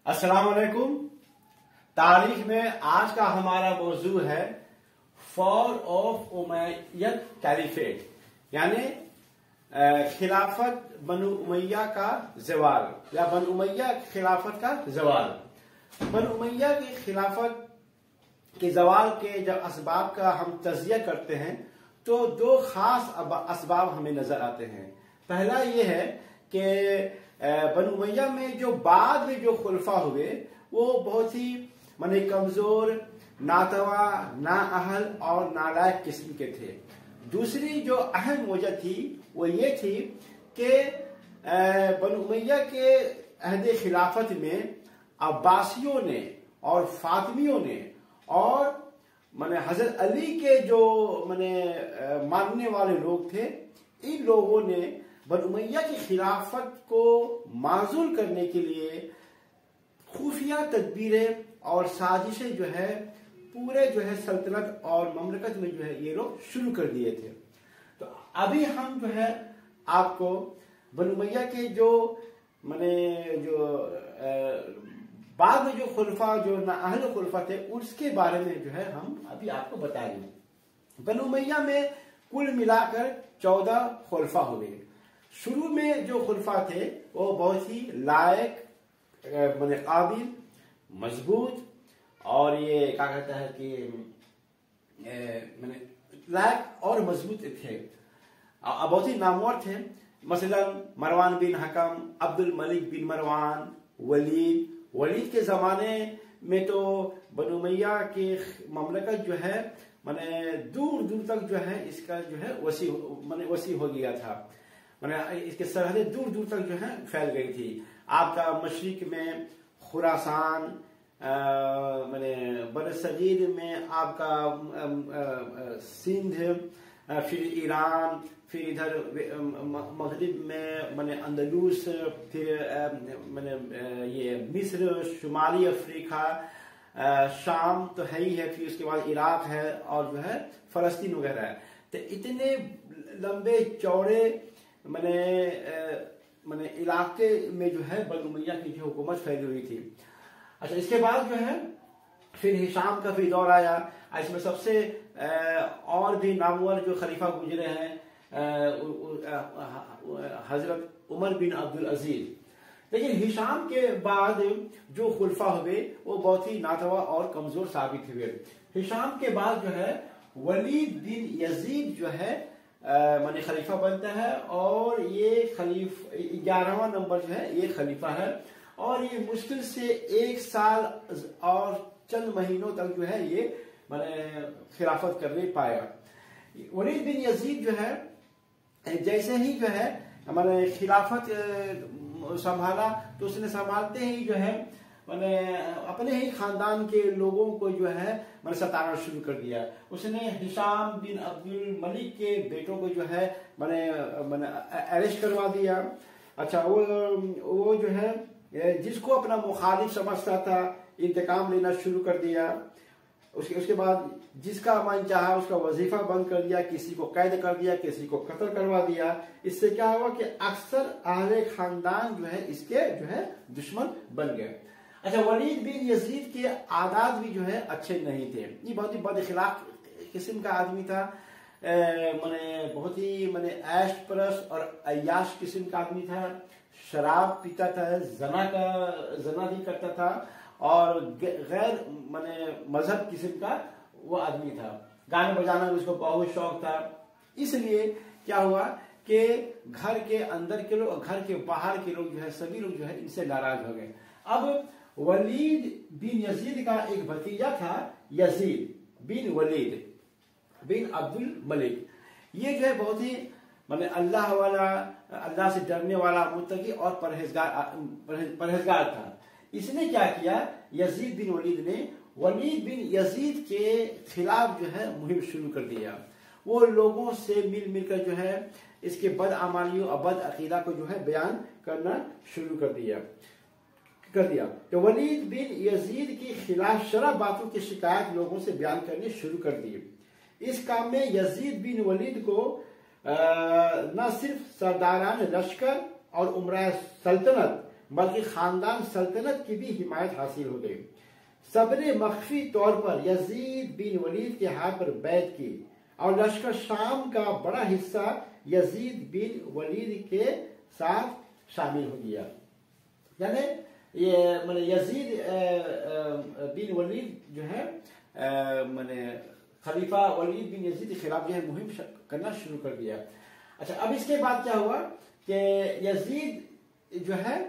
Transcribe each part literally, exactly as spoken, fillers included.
अस्सलाम वालेकुम। तारीख में आज का हमारा मौजू है फॉल ऑफ उमैयद कैलिफेट, यानी खिलाफत बनु उमैया का जवाल या बनु उमैया खिलाफत का जवाल। बनु उमैया की खिलाफत के जवाल के जब असबाब का हम तजिया करते हैं तो दो खास असबाब हमें नजर आते हैं। पहला ये है कि बनु उमैया में जो बाद में जो खुलफा हुए वो बहुत ही माने कमजोर, नातवा, नाअहल और नालायक किस्म के थे। दूसरी जो अहम वजह थी वो ये थी कि बनु उमैया के अहद खिलाफत में अब्बासियों ने और फातिमियों ने और माने हजरत अली के जो माने मानने वाले लोग थे, इन लोगों ने बनु उमैया की खिलाफत को माजूल करने के लिए खुफिया तदबीरें और साजिशें जो है पूरे जो है सल्तनत और ममलकत में जो है ये लोग शुरू कर दिए थे। तो अभी हम जो है आपको बनु उमैया के जो माने जो बाद में जो खुलफा जो नाअहल खुलफा थे उसके बारे में जो है हम अभी आपको बताएंगे। बनु उमैया में कुल मिलाकर चौदह खुलफा हुए। शुरू में जो खुलफा थे वो बहुत ही लायक, माने काबिल, मजबूत और ये क्या कहता है कि माने लायक और मजबूत थे, बहुत ही नामवर थे। मसलन मरवान बिन हकम, अब्दुल मलिक बिन मरवान, वलीद वलीद के जमाने में तो बनु उमैया की ममलकत जो है माने दूर दूर तक जो है इसका जो है वसी माने वसी हो गया था। माने इसके सरहदें दूर दूर तक जो है फैल गई थी। आपका मशरिक में खुरासान, माने बरसगीर में आपका सिंध, फिर ईरान, फिर इधर मगरिब में माने अंदलूस, फिर माने ये मिस्र, शुमाली अफ्रीका, शाम तो है ही है, फिर उसके बाद इराक है और जो है फलस्तीन वगैरह है। तो इतने लंबे चौड़े माने माने इलाके में जो है बनु उमैया की जो हुकूमत फैली हुई थी। अच्छा, इसके बाद जो है फिर हिशाम का भी दौर आया। इसमें सबसे और भी नामवर जो खलीफा गुजरे हैं हजरत उमर बिन अब्दुल अजीज। लेकिन हिशाम के बाद जो खुलफा हुए वो बहुत ही नातवा और कमजोर साबित हुए। हिशाम के बाद जो है वलीद बिन यजीद जो है माने खलीफा बनता है और ये खलीफ ग्यारहवा नंबर जो है ये खलीफा है और ये मुश्किल से एक साल और चंद महीनों तक जो है ये माने खिलाफत कर नहीं पाया। वलीद बिन यजीद जो है जैसे ही जो है हमारे खिलाफत संभाला तो उसने संभालते ही जो है मैंने अपने ही खानदान के लोगों को जो है मैंने सताना शुरू कर दिया। उसने हिशाम बिन अब्दुल मलिक के बेटों को जो है मैंने मैंने अरेस्ट करवा दिया। अच्छा, वो वो जो है जिसको अपना मुखालिफ समझता था इंतकाम लेना शुरू कर दिया। उसके उसके बाद जिसका मन चाहा उसका वजीफा बंद कर दिया, किसी को कैद कर दिया, किसी को कत्ल करवा दिया। इससे क्या हुआ कि अक्सर आहले खानदान जो है इसके जो है दुश्मन बन गए। अच्छा, वलीद बिन यजीद के आदात भी जो है अच्छे नहीं थे। ये बहुत ही बदखिलाक किस्म का आदमी था, माने बहुत ही माने ऐश परस और अयाश किस्म का आदमी था। शराब पीता था, जना का जना भी करता था और गैर माने मजहब किस्म का वो आदमी था। गाने बजाना में उसको बहुत शौक था। इसलिए क्या हुआ कि घर के अंदर के लोग और घर के बाहर के लोग जो है सभी लोग जो है इनसे नाराज हो गए। अब वलीद बिन यजीद का एक भतीजा था Yazid bin Walid bin Abdul Malik. ये जो है बहुत ही माने अल्लाह वाला, अल्लाह से डरने वाला, मुत्तकी और परहेजगार परहेजगार था। इसने क्या किया, यजीद बिन वलीद ने वलीद बिन यजीद के खिलाफ जो है मुहिम शुरू कर दिया। वो लोगों से मिल मिलकर जो है इसके बद अमालियों और बद अकीदा को जो है बयान करना शुरू कर दिया कर दिया तो वलीद बिन यजीद के खिलाफ शरा बातों की शिकायत लोगों से बयान करनी शुरू कर दी। इस काम में यजीद बिन वलीद को न सिर्फ सरदारान लश्कर और उमरा सल्तनत बल्कि खानदान सल्तनत की भी हिमायत हासिल हो गई। सबने मख्फी तौर पर यजीद बिन वलीद के हाथ पर बैत की और लश्कर शाम का बड़ा हिस्सा यजीद बिन वलीद के साथ शामिल हो गया। यानी ये मैंने यजीद बिन वलीद जो है मैंने खलीफा वलीद बिन यजीद के खिलाफ जो है मुहिम करना शुरू कर दिया। अच्छा, अब इसके बाद क्या हुआ कि यजीद जो है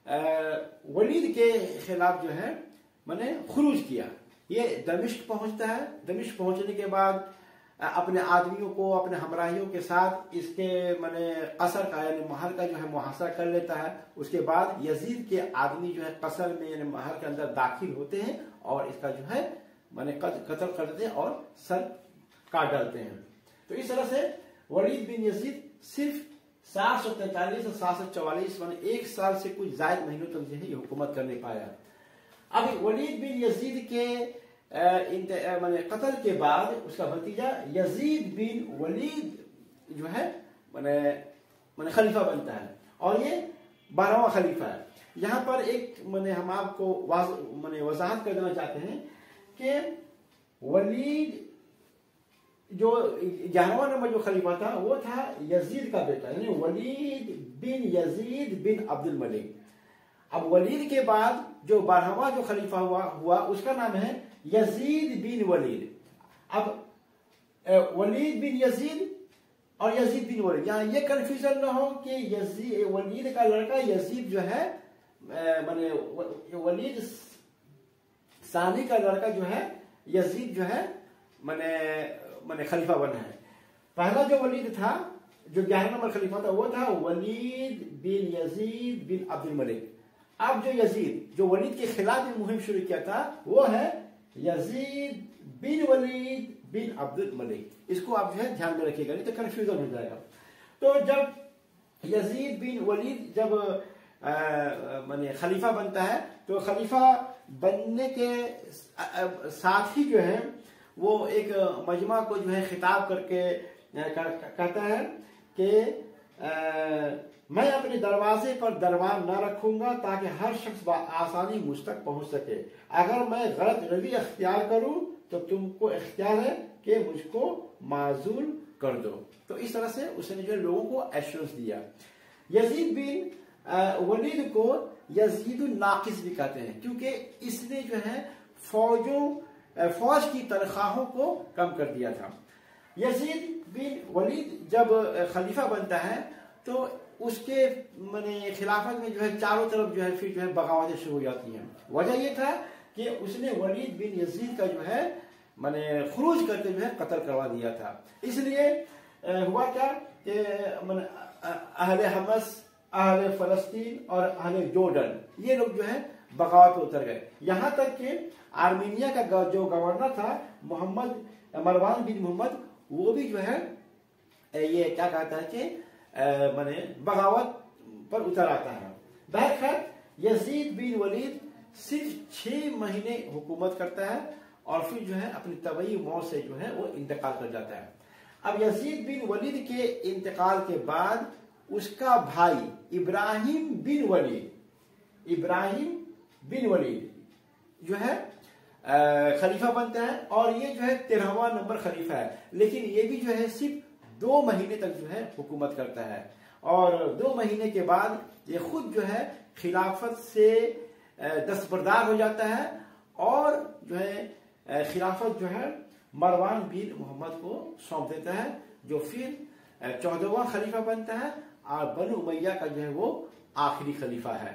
वलीद के खिलाफ जो है मैंने खुरूज किया। ये दमिश्क पहुंचता है। दमिश्क पहुंचने के बाद अपने आदमियों को, अपने हमराहियों के साथ इसके मैंने कसर का यानी महल का जो है मुहासरा कर लेता है। उसके बाद यजीद के आदमी जो है कसर में यानी महल के अंदर दाखिल होते हैं और इसका जो है मैंने कत्ल कर देते हैं और सर काट डालते हैं। तो इस तरह से वलीद बिन यजीद सिर्फ सात सौ तैतालीस और सात सौ चौवालीस मान एक साल से कुछ ज्यादा महीनों तक जो है ये हुकूमत कर नहीं पाया। अब वलीद बिन यजीद के मैंने कत्ल के बाद उसका भतीजा यजीद बिन वलीद जो है मैंने मैंने खलीफा बनता है और ये बारहवां खलीफा है। यहाँ पर एक मैंने हम आपको मैंने वजाहत कर देना चाहते हैं कि वलीद जो ग्यारहवां नंबर जो खलीफा था वो था यजीद का बेटा यानी Walid bin Yazid bin Abdul Malik. अब वलीद के बाद जो बारहवां जो खलीफा हुआ हुआ उसका नाम है यजीद बिन वलीद। अब वलीद बिन यजीद और यजीद बिन वलीद, यहाँ ये कंफ्यूजन ना हो कि यजीद वलीद का लड़का यजीद जो है माने वलीद सानी का लड़का जो है यजीद जो है माने माने खलीफा बना है। पहला जो वलीद था जो ग्यारह नंबर खलीफा था वो था Walid bin Yazid bin Abdul Malik. अब जो यजीद जो वलीद के खिलाफ में मुहिम शुरू किया था वो है Yazid bin Walid bin Abdul Malik. इसको आप जो है ध्यान में रखिएगा नहीं तो कंफ्यूजन हो जाएगा। तो जब यजीद बिन वलीद जब माने खलीफा बनता है तो खलीफा बनने के साथ ही जो है वो एक मजमा को जो है खिताब करके कहता है कि मैं अपने दरवाजे पर दरबार न रखूंगा ताकि हर शख्स आसानी मुझ तक पहुंच सके। अगर मैं गलत रवि अख्तियार करूं तो तुमको इख्तियार है कि मुझको माजूल कर दो। तो इस तरह से उसने जो लोगों को एश्योरेंस दिया। यजीद बिन वलीद को यजीदुन नाकिस भी कहते हैं क्योंकि इसने जो है फौजों फौज की तनख्वाहों को कम कर दिया था। यजीद बिन वलीद जब खलीफा बनता है तो उसके माने खिलाफत में जो है चारों तरफ जो है फिर जो है बगावतें शुरू हो जाती हैं। वजह यह था कि उसने वलीद बिन यजीद का जो है माने खुरूज करके जो है कत्ल करवा दिया था। इसलिए हुआ क्या कि माने अहले हमस, अहले फलस्तीन और अहले जोर्डन ये लोग जो है बगावत में उतर गए। यहाँ तक कि आर्मीनिया का जो गवर्नर था मोहम्मद मरवान बिन मोहम्मद वो भी जो है ये क्या कहता है कि माने बगावत पर उतर आता है। बहरखैर यजीद बिन वलीद सिर्फ छह महीने हुकूमत करता है और फिर जो है अपनी तबई मौत से जो है वो इंतकाल कर जाता है। अब यजीद बिन वलीद के इंतकाल के बाद उसका भाई इब्राहिम बिन वलीद इब्राहिम बिन वलीद जो है खलीफा बनता है और ये जो है तेरहवां नंबर खलीफा है। लेकिन ये भी जो है सिर्फ दो महीने तक जो है हुकूमत करता है और दो महीने के बाद ये खुद जो है खिलाफत से दस्तबरदार हो जाता है और जो है खिलाफत जो है मरवान बिन मोहम्मद को सौंप देता है जो फिर चौदहवां खलीफा बनता है और बनु उमैया का जो है वो आखिरी खलीफा है।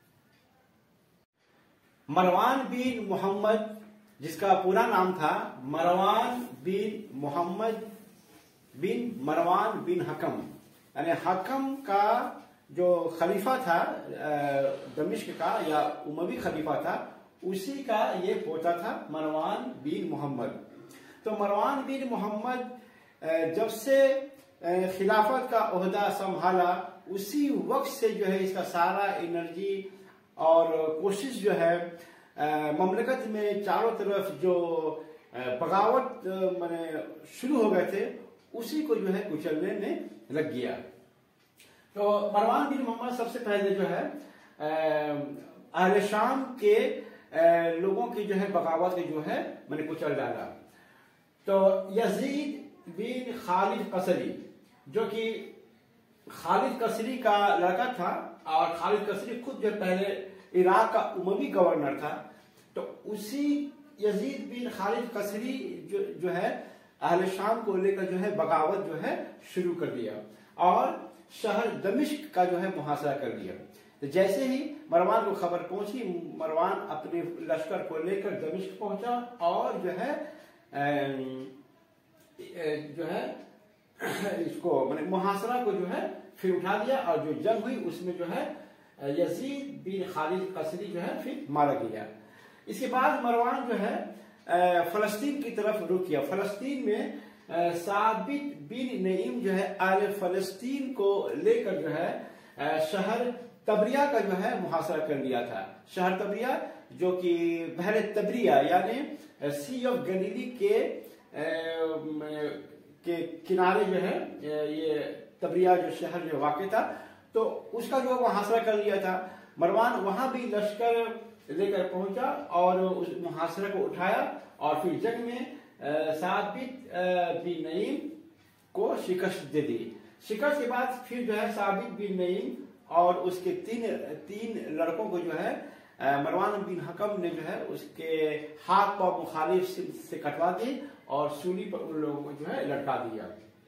मरवान बिन मोहम्मद जिसका पूरा नाम था मरवान बिन मोहम्मद बिन मरवान बिन हकम यानी हकम का जो खलीफा था दमिश्क का या उमवी खलीफा था उसी का ये पोता था मरवान बिन मोहम्मद। तो मरवान बिन मोहम्मद जब से खिलाफत का ओहदा संभाला उसी वक्त से जो है इसका सारा एनर्जी और कोशिश जो है ममलकत में चारों तरफ जो बगावत माने शुरू हो गए थे उसी को जो है कुचलने में लग गया। तो मरवान बिन मोहम्मद सबसे पहले जो है अहले शाम के लोगों की जो है बगावत के जो है मैंने कुचल डाला। तो यजीद बिन खालिद कसरी, जो कि खालिद कसरी का लड़का था, और खालिद कसरी खुद जो पहले इराक का उमवी गवर्नर था, तो उसी यजीद बिन खालिद कसरी जो जो है अहले शाम को लेकर जो है बगावत जो है शुरू कर दिया और शहर दमिश्क का जो है मुहासरा कर दिया। तो जैसे ही मरवान को खबर पहुंची, मरवान अपने लश्कर को लेकर दमिश्क पहुंचा और जो है जो है इसको मैंने मुहासरा को जो है फिर उठा दिया, और जो जंग हुई उसमें जो है यजीद बिन खालिद कसरी जो है फिर मारा गया। इसके बाद मरवान जो है फलस्तीन की तरफ रुख किया। फलस्तीन में साबित बिन नईम जो है आले फलस्तीन को लेकर जो है शहर तबरिया का जो है मुहासरा कर लिया था। शहर तबरिया जो कि बहरे तबरिया यानी सी ऑफ गलीली के के किनारे जो है ये तबरिया जो शहर जो वाक़ था, तो उसका जो मुहासरा कर लिया था। मरवान वहां भी लश्कर लेकर पहुंचा और उस मुहासरे को उठाया और फिर जंग में साबित बिन नईम को शिकस्त दे दी। शिकस्त के बाद फिर जो है साबित बिन नईम और उसके तीन तीन लड़कों को जो है मरवान बिन हकम ने जो है उसके हाथ पांव मुखालिफ से कटवा दी और सूली पर उन लोगों को जो है लटका दिया।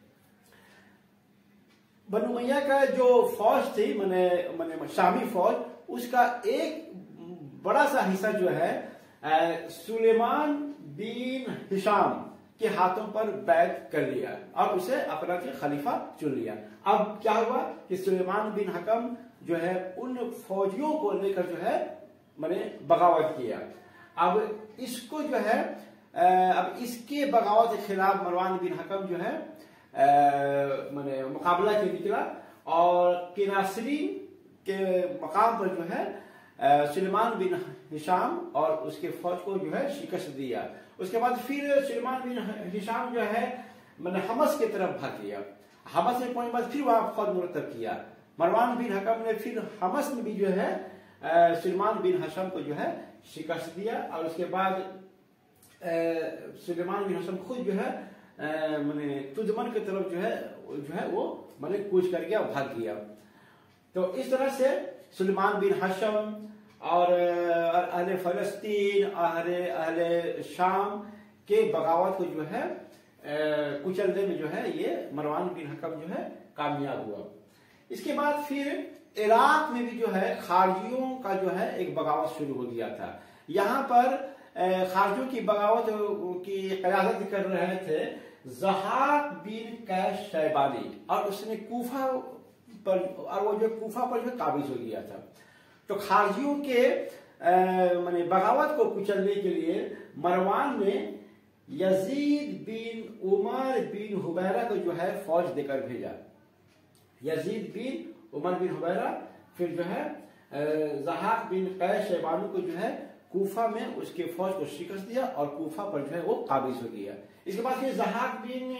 बनु उमैया का जो फौज थी मैंने मैंने शामी फौज, उसका एक बड़ा सा हिस्सा जो है सुलेमान बिन हिशाम के हाथों पर बैत कर लिया और उसे अपना के खलीफा चुन लिया। अब क्या हुआ कि सुलेमान बिन हकम जो है उन फौजियों को लेकर जो है मैंने बगावत किया। अब इसको जो है अब इसके बगावत के खिलाफ मरवान बिन हकम जो है मैंने मुकाबला के निकला और किनासरी के मकाम पर जो है सुलेमान बिन हिशाम और उसके फौज को जो है शिकस्त दिया। उसके बाद फिर सुलेमान बिन हिशाम जो है मैंने हमस की तरफ भाग लिया। हमस में पहुंचने बाद फिर वहां फौज मुरतब किया। मरवान बिन हकम ने फिर हमस में भी जो है सुलेमान बिन हिशाम को जो है शिकस्त दिया और उसके बाद सुलेमान बिन हिशाम खुद जो है मैंने तुजमन की तरफ जो है जो है वो मैंने कूच कर गया, भाग गया। तो इस तरह से सुलेमान बिन हशम और अहले फलस्तीन अहले अहले शाम के बगावत को जो है कुचलने में जो है ये मरवान बिन हकम जो है कामयाब हुआ। इसके बाद फिर इराक में भी जो है खारजियों का जो है एक बगावत शुरू हो गया था। यहाँ पर खारजियों की बगावत की क़यादत कर रहे थे ज़हाक बिन कैश शैबानी और उसने कूफा पर और वो जो कूफा पर जो काबिज हो गया था। तो खारजियों के माने बगावत को कुचलने के लिए मरवान ने यजीद बिन उमर बिन हुबैरा को जो है फौज देकर भेजा। यजीद बिन उमर बिन हुबैरा फिर जो है ज़हाक बिन कैश शैबानी को जो है कूफा में उसके फौज को शिकस्त दिया और कूफा पर जो है वो काबिज हो गया। इसके बाद फिर ज़हाक बिन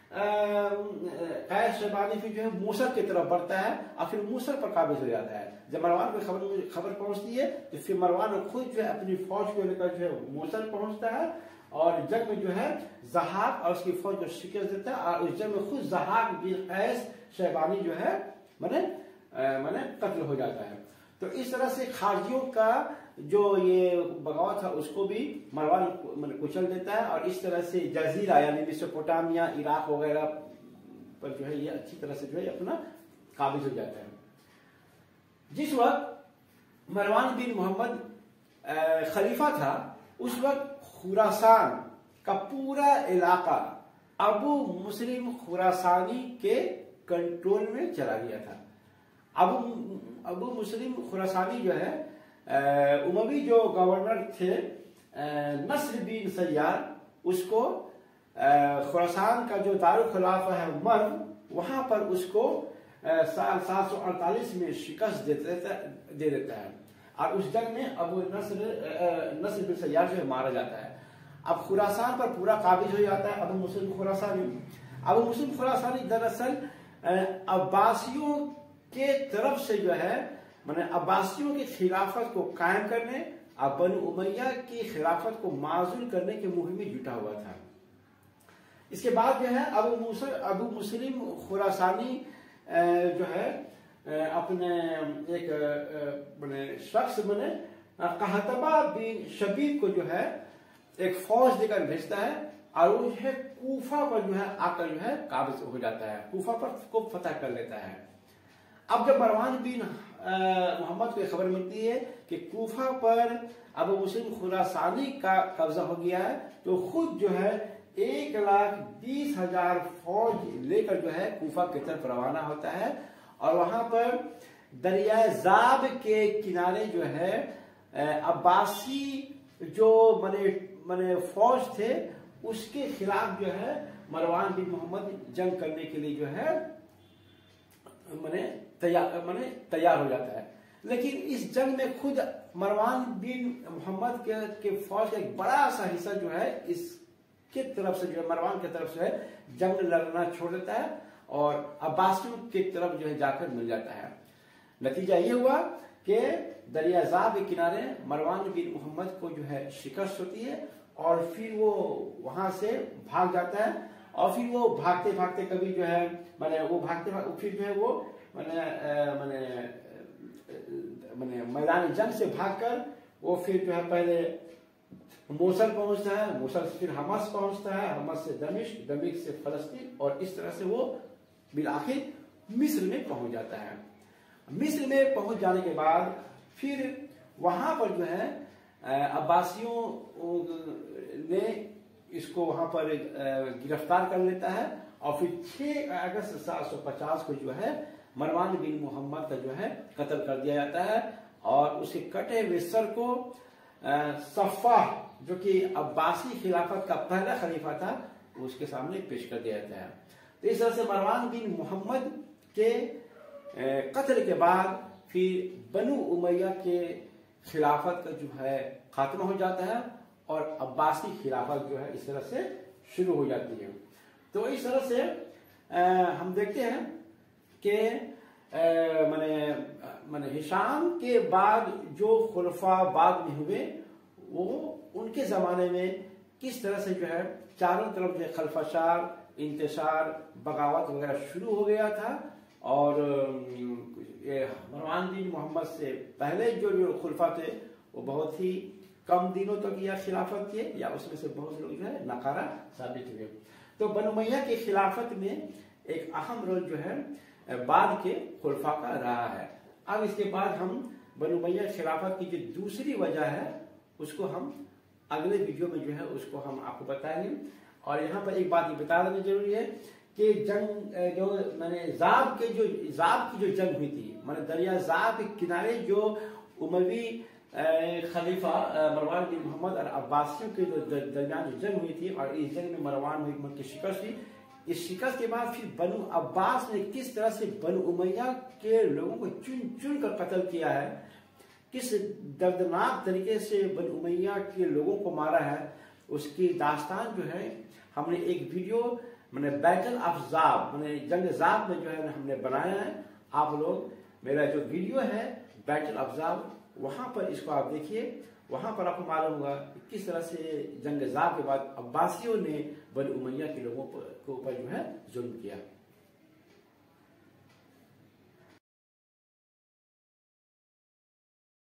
कैश शैबानी फिर जो है मूसल की तरफ बढ़ता है और फिर मूसल पर काबिज हो जाता है। जब मरवान को खबर खबर पहुंचती है तो फिर मरवान खुद जो है अपनी फौज को लेकर जो है मूसल पहुंचता है और जंग में जो है ज़हाक और उसकी फौज को शिकस्त देता है और उस जंग में खुद ज़हाक बिन कैश शैबानी जो है मैंने मैंने कत्ल हो जाता है। तो इस तरह से खारजियों का जो ये बगावत था उसको भी मरवान कुचल देता है और इस तरह से जजीरा यानी मेसोपोटामिया इराक वगैरह पर जो है ये अच्छी तरह से जो है अपना काबिज हो जाता है। जिस वक्त मरवान बिन मोहम्मद खलीफा था उस वक्त खुरासान का पूरा इलाका अबू मुस्लिम खुरासानी के कंट्रोल में चला गया था। अबू अबू मुस्लिम खुरासानी जो है उमवी जो गवर्नर थे नस्र बिन सय्यार, उसको खुरासान का जो दारुल खिलाफा है मर्व वहां पर उसको साल सात सौ अड़तालीस में शिकस्त दे देता दे देता है और उस जंग में अबू नस्र नस्र बिन सय्यार जो मारा जाता है। अब खुरासान पर पूरा काबिज हो जाता है अबू मुस्लिम खुरासानी। अबू मुस्लिम खुरासानी दरअसल अब्बासियों के तरफ से जो है मैंने अब्बासियों की खिलाफत को कायम करने और बनु उमैया की खिलाफत को माजूल करने की मुहिम में जुटा हुआ था। इसके बाद जो है अबू मुसर अबू मुस्लिम खुरासानी जो है अपने एक मैंने शख्स मैंने कहतबा बिन शबीब को जो है एक फौज देकर भेजता है और वो जो है कूफा पर जो है आकर जो है काबिज हो जाता है, कूफा पर को फतह कर लेता है। अब जब मरवान बिन मोहम्मद को खबर मिलती है कि कूफा पर अबू मुस्लिम खुरासानी का कब्जा हो गया है, तो खुद जो है एक लाख बीस हजार फौज लेकर जो है कूफा की तरफ रवाना होता है और वहां पर दरिया जाब के किनारे जो है अब्बासी जो मने मने फौज थे उसके खिलाफ जो है मरवान बिन मोहम्मद जंग करने के लिए जो है मने तैयार मने तैयार हो जाता है। लेकिन इस जंग में खुद मरवान बिन मोहम्मद के, के फौज का एक बड़ा सा हिस्सा जो है इसके तरफ से जो है मरवान की तरफ से जंग लड़ना छोड़ देता है और अब्बासियों की तरफ जो है जाकर मिल जाता है। नतीजा ये हुआ कि दरिया जाब के किनारे मरवान बिन मोहम्मद को जो है शिकस्त होती है और फिर वो वहां से भाग जाता है और फिर वो भागते भागते कभी जो है मैंने वो भागते भागते फिर जो है वो मैंने मैंने मैंने मैदान जंग से भागकर वो फिर जो है पहले मोसल पहुंचता है, मोसल से फिर हमस पहुंचता है, हमस से दमिश्क, दमिश्क से फलस्तीन और इस तरह से वो बिल आखिर मिस्र में पहुंच जाता है। मिस्र में पहुंच जाने के बाद फिर वहां पर जो है अब्बासियों ने इसको वहां पर गिरफ्तार कर लेता है और फिर छह अगस्त सात सौ पचास को जो है मरवान बिन मोहम्मद का जो है कत्ल कर दिया जाता है और उसके कटे हुए सर को सफ़ा जो कि अब्बासी खिलाफत का पहला खलीफा था उसके सामने पेश कर दिया जाता है। तो इस तरह से मरवान बिन मोहम्मद के कत्ल के बाद फिर बनु उमैया के खिलाफत का जो है खात्मा हो जाता है और अब्बासी खिलाफत जो है इस तरह से शुरू हो जाती है। तो इस तरह से आ, हम देखते हैं कि माने माने हिशाम के बाद जो खुलफा बाद में हुए वो उनके जमाने में किस तरह से जो है चारों तरफ जो खलफाशार, इंतशार, बगावत वगैरह शुरू हो गया था और मरवान बिन मोहम्मद से पहले जो जो खुलफा थे वो बहुत ही कम दिनों तक या खिलाफत किए या उसमें से बहुत लोग जो है नकारा साबित हुए। तो बनु उमैया की खिलाफत में एक अहम रोल जो है बाद के खुलफा का रहा है। अब इसके बाद हम बनु उमैया खिलाफत की जो दूसरी वजह है उसको हम अगले वीडियो में जो है उसको हम आपको बताएंगे। और यहाँ पर एक बात ये बता देना जरूरी है कि जंग जो मैंने जाब के जो जाब की जो जंग हुई थी मैंने दरिया जाब के किनारे जो उमवी खलीफा मरवान बिन मोहम्मद और अब्बासियों के जो दरमियान जो जंग हुई थी और इस जंग में मरवान बिन की शिकस्त हुई। इस शिकस्त के बाद फिर बनु अब्बास ने किस तरह से बनु उमैया के लोगों को चुन चुन कर कत्ल किया है, किस दर्दनाक तरीके से बनु उमैया के लोगों को मारा है, उसकी दास्तान जो है हमने एक वीडियो मैंने बैटल ऑफ जाब मैंने जंग जाब में जो है हमने बनाया है। आप लोग मेरा जो वीडियो है बैटल ऑफ जाब वहां पर इसको आप देखिए, वहां पर आपको मालूम होगा किस तरह से जंग जाब के बाद अब्बासियों ने बनु उमैया के लोगों के ऊपर जो है जुल्म किया।